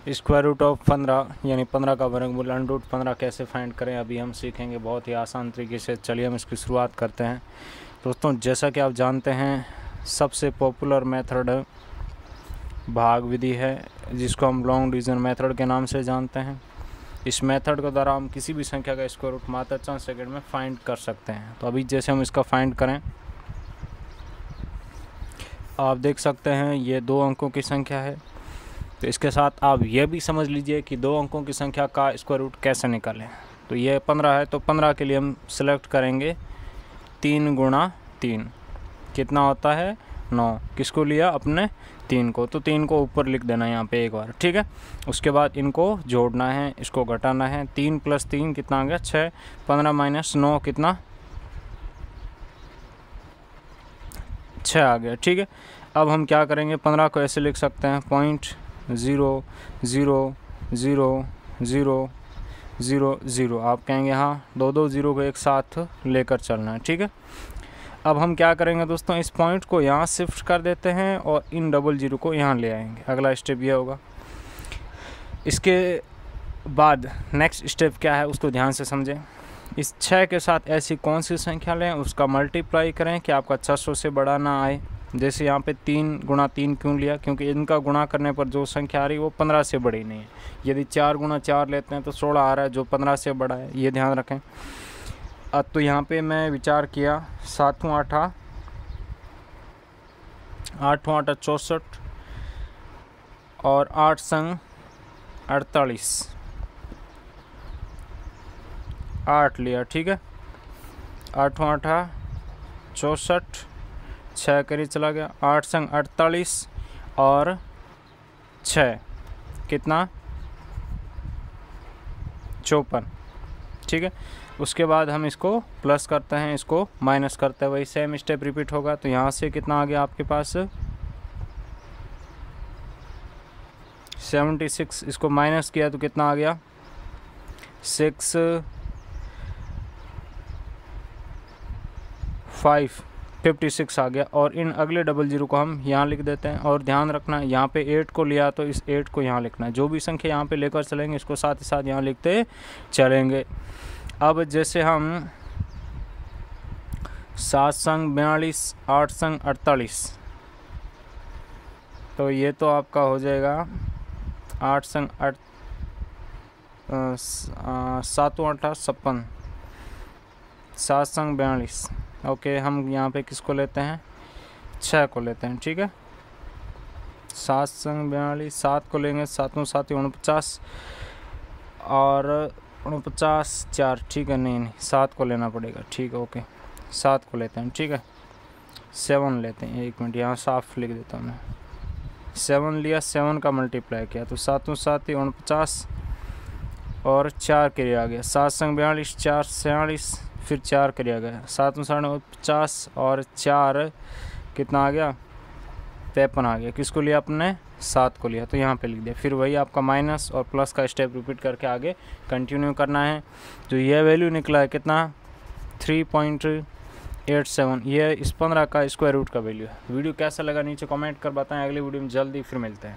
Square root of 15 यानी 15 का वर्गमूल अंडर 15 कैसे फाइंड करें, अभी हम सीखेंगे बहुत ही आसान तरीके से। चलिए हम इसकी शुरुआत करते हैं। दोस्तों, जैसा कि आप जानते हैं, सबसे पॉपुलर मेथड भाग विधि है, जिसको हम लॉन्ग डिवीजन मेथड के नाम से जानते हैं। इस मेथड के द्वारा हम किसी भी संख्या का स्क्वायर रूट मात्र चंद सेकंड में फाइंड कर सकते हैं। तो अभी जैसे हम इसका फाइंड करें, आप देख सकते हैं ये 2 अंकों की संख्या है। तो इसके साथ आप ये भी समझ लीजिए कि 2 अंकों की संख्या का स्क्वायर रूट कैसे निकालें। तो ये 15 है, तो 15 के लिए हम सेलेक्ट करेंगे 3 गुणा 3 कितना होता है 9। किसको लिया? अपने 3 को। तो 3 को ऊपर लिख देना यहाँ पे एक बार, ठीक है। उसके बाद इनको जोड़ना है, इसको घटाना है। 3 + 3 कितना आ गया? 6। 15 - 9 कितना? 6 आ गया, ठीक है। अब हम क्या करेंगे, 15 को ऐसे लिख सकते हैं 0.0000000। आप कहेंगे हाँ, 2 0 को एक साथ लेकर चलना है, ठीक है। अब हम क्या करेंगे दोस्तों, इस पॉइंट को यहाँ शिफ्ट कर देते हैं और इन 00 को यहाँ ले आएंगे। अगला स्टेप यह होगा। इसके बाद नेक्स्ट स्टेप क्या है उसको ध्यान से समझें। इस 6 के साथ ऐसी कौन सी संख्या लें, उसका मल्टीप्लाई करें कि आपका 600 से बड़ा ना आए। जैसे यहाँ पे 3 गुणा 3 क्यों लिया? क्योंकि इनका गुणा करने पर जो संख्या आ रही है वो 15 से बड़ी नहीं है। यदि 4 गुणा 4 लेते हैं तो 16 आ रहा है, जो 15 से बड़ा है, ये ध्यान रखें। अब तो यहाँ पे मैं विचार किया 7 8 64 और 8 संग 48 8 लिया, ठीक है। 8 8 64, 6 करीब चला गया। 8 संग 48 और 6 कितना? 54, ठीक है। उसके बाद हम इसको प्लस करते हैं, इसको माइनस करते हैं, वही सेम स्टेप रिपीट होगा। तो यहाँ से कितना आ गया आपके पास? 76। इसको माइनस किया तो कितना आ गया? 56 आ गया। और इन अगले 00 को हम यहाँ लिख देते हैं। और ध्यान रखना, यहाँ पे 8 को लिया तो इस 8 को यहाँ लिखना है। जो भी संख्या यहाँ पे लेकर चलेंगे इसको साथ ही साथ यहाँ लिखते चलेंगे। अब जैसे हम 7 संग 42, 8 संग 48, तो ये तो आपका हो जाएगा 8 संग 8 7 8 56, 7 संग 42। ओके, हम यहाँ पे किसको लेते हैं? 6 को लेते हैं, ठीक है। 7 संग 42, 7 को लेंगे, 7 7 49 और 49 4, ठीक है। नहीं 7 को लेना पड़ेगा, ठीक है। ओके, 7 को लेते हैं, ठीक है। 7 लेते हैं, 1 मिनट यहाँ साफ लिख देता हूँ मैं। 7 लिया, 7 का मल्टीप्लाई किया तो 7 7 49 और 4 के लिए आ गया। 7 संग 42, 4 46, फिर 4 के लिए आ गया। 7 50 और 4 कितना आ गया? 53 आ गया। किसको लिया? अपने 7 को लिया, तो यहाँ पे लिख दिया। फिर वही आपका माइनस और प्लस का स्टेप रिपीट करके आगे कंटिन्यू करना है। जो ये वैल्यू निकला है कितना? 3.87। ये इस 15 का स्क्वायर रूट का वैल्यू है। वीडियो कैसा लगा नीचे कमेंट कर बताएं। अगली वीडियो में जल्दी फिर मिलते हैं।